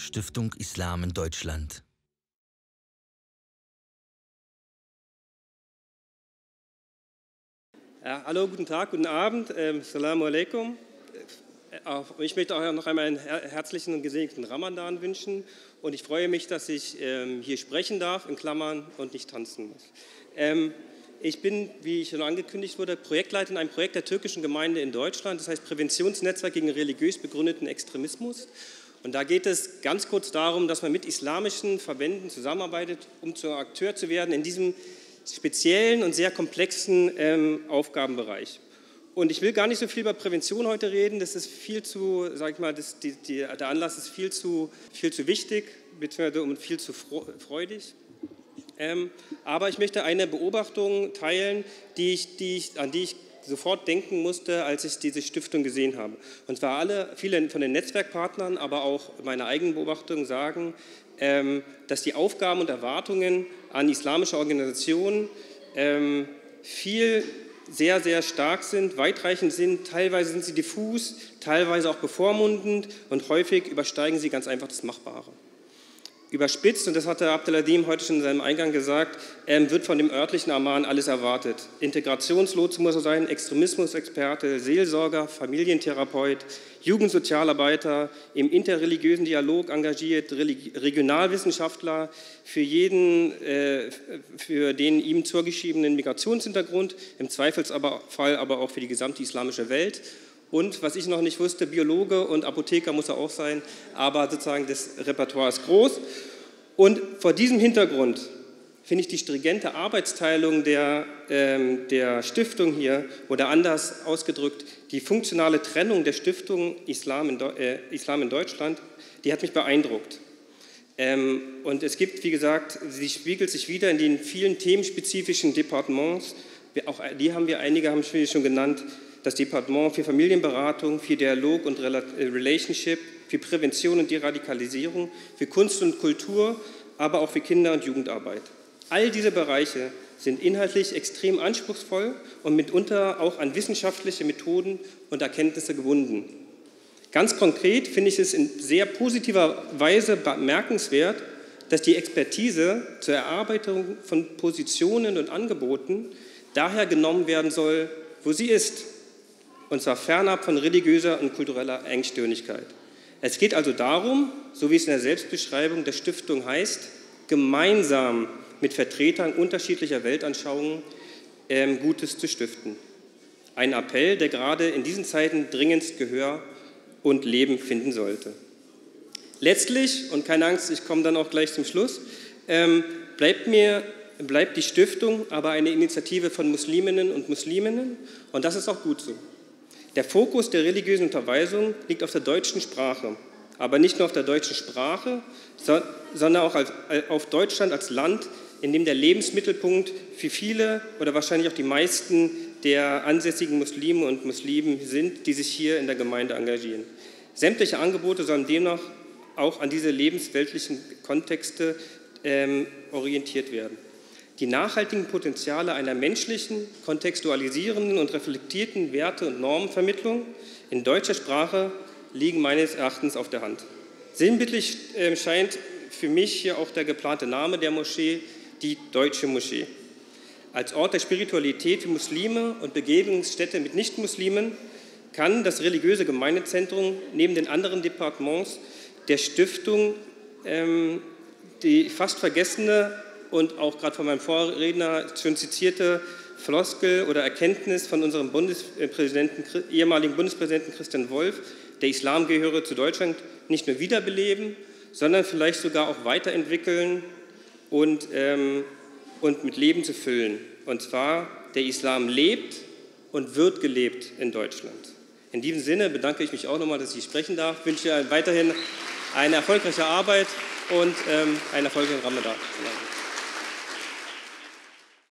Stiftung Islam in Deutschland. Ja, hallo, guten Tag, guten Abend, Assalamu alaikum. Ich möchte auch noch einmal einen herzlichen und gesegneten Ramadan wünschen und ich freue mich, dass ich hier sprechen darf, in Klammern, und nicht tanzen muss. Ich bin, wie schon angekündigt wurde, Projektleiter in einem Projekt der türkischen Gemeinde in Deutschland, das heißt Präventionsnetzwerk gegen religiös begründeten Extremismus. Und da geht es ganz kurz darum, dass man mit islamischen Verbänden zusammenarbeitet, um zum Akteur zu werden in diesem speziellen und sehr komplexen Aufgabenbereich. Und ich will gar nicht so viel über Prävention heute reden, das ist viel zu, sag ich mal, der Anlass ist viel zu wichtig, beziehungsweise viel zu freudig. Aber ich möchte eine Beobachtung teilen, an die ich sofort denken musste, als ich diese Stiftung gesehen habe. Und zwar viele von den Netzwerkpartnern, aber auch meine eigenen Beobachtungen sagen, dass die Aufgaben und Erwartungen an islamische Organisationen sehr, sehr stark sind, weitreichend sind, teilweise sind sie diffus, teilweise auch bevormundend und häufig übersteigen sie ganz einfach das Machbare. Überspitzt, und das hatte Abdeladim heute schon in seinem Eingang gesagt, wird von dem örtlichen Amman alles erwartet. Integrationslotse muss er sein, Extremismusexperte, Seelsorger, Familientherapeut, Jugendsozialarbeiter, im interreligiösen Dialog engagiert, Regionalwissenschaftler, für den ihm zugeschriebenen Migrationshintergrund, im Zweifelsfall aber auch für die gesamte islamische Welt. Und, was ich noch nicht wusste, Biologe und Apotheker muss er auch sein, aber sozusagen das Repertoire ist groß. Und vor diesem Hintergrund finde ich die stringente Arbeitsteilung der Stiftung hier, oder anders ausgedrückt, die funktionale Trennung der Stiftung Islam in Deutschland, die hat mich beeindruckt. Und es gibt, wie gesagt, sie spiegelt sich wieder in den vielen themenspezifischen Departements, auch einige haben wir schon genannt, das Departement für Familienberatung, für Dialog und Relationship, für Prävention und Deradikalisierung, für Kunst und Kultur, aber auch für Kinder- und Jugendarbeit. All diese Bereiche sind inhaltlich extrem anspruchsvoll und mitunter auch an wissenschaftliche Methoden und Erkenntnisse gebunden. Ganz konkret finde ich es in sehr positiver Weise bemerkenswert, dass die Expertise zur Erarbeitung von Positionen und Angeboten daher genommen werden soll, wo sie ist, und zwar fernab von religiöser und kultureller Engstirnigkeit. Es geht also darum, so wie es in der Selbstbeschreibung der Stiftung heißt, gemeinsam mit Vertretern unterschiedlicher Weltanschauungen Gutes zu stiften. Ein Appell, der gerade in diesen Zeiten dringendst Gehör und Leben finden sollte. Letztlich, und keine Angst, ich komme dann auch gleich zum Schluss, bleibt die Stiftung aber eine Initiative von Musliminnen und Musliminnen, und das ist auch gut so. Der Fokus der religiösen Unterweisung liegt auf der deutschen Sprache, aber nicht nur auf der deutschen Sprache, sondern auch auf Deutschland als Land, in dem der Lebensmittelpunkt für viele oder wahrscheinlich auch die meisten der ansässigen Muslime und Muslimen sind, die sich hier in der Gemeinde engagieren. Sämtliche Angebote sollen demnach auch an diese lebensweltlichen Kontexte orientiert werden. Die nachhaltigen Potenziale einer menschlichen, kontextualisierenden und reflektierten Werte- und Normenvermittlung in deutscher Sprache liegen meines Erachtens auf der Hand. Sinnbildlich scheint für mich hier auch der geplante Name der Moschee, die Deutsche Moschee. Als Ort der Spiritualität für Muslime und Begegnungsstätte mit Nichtmuslimen kann das religiöse Gemeindezentrum neben den anderen Departements der Stiftung die fast vergessene und auch gerade von meinem Vorredner schon zitierte Floskel oder Erkenntnis von unserem ehemaligen Bundespräsidenten Christian Wolff, der Islam gehöre zu Deutschland, nicht nur wiederbeleben, sondern vielleicht sogar auch weiterentwickeln und mit Leben zu füllen. Und zwar, der Islam lebt und wird gelebt in Deutschland. In diesem Sinne bedanke ich mich auch nochmal, dass ich sprechen darf. Ich wünsche weiterhin eine erfolgreiche Arbeit und einen erfolgreichen Ramadan.